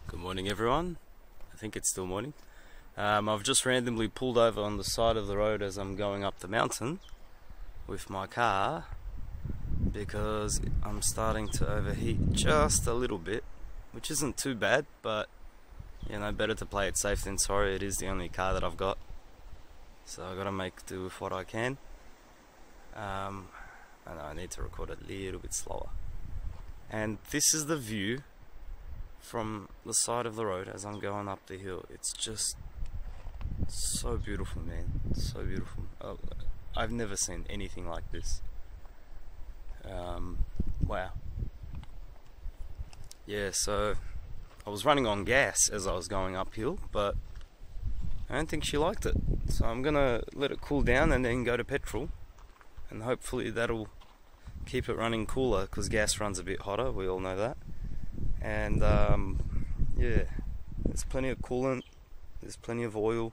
Good morning everyone. I think it's still morning. I've just randomly pulled over on the side of the road as I'm going up the mountain with my car because I'm starting to overheat just a little bit, which isn't too bad, but you know, better to play it safe than sorry. It is the only car that I've got, so I've got to make do with what I can. And I need to record a little bit slower. And this is the view from the side of the road as I'm going up the hill. It's just so beautiful, man. So beautiful. I've never seen anything like this. Wow. Yeah, so I was running on gas as I was going uphill, but I don't think she liked it. So I'm gonna let it cool down and then go to petrol, and hopefully that'll keep it running cooler, because gas runs a bit hotter, we all know that. And yeah, there's plenty of coolant, there's plenty of oil.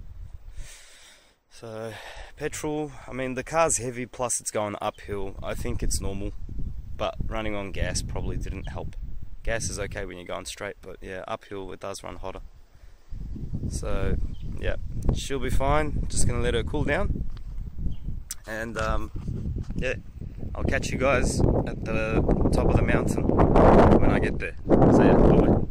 So petrol, I mean the car's heavy, plus it's going uphill. I think it's normal, but running on gas probably didn't help. Gas is okay when you're going straight, but yeah, uphill it does run hotter. So yeah, she'll be fine. Just gonna let her cool down, and yeah, I'll catch you guys at the top of the mountain when I get there. See ya, bye.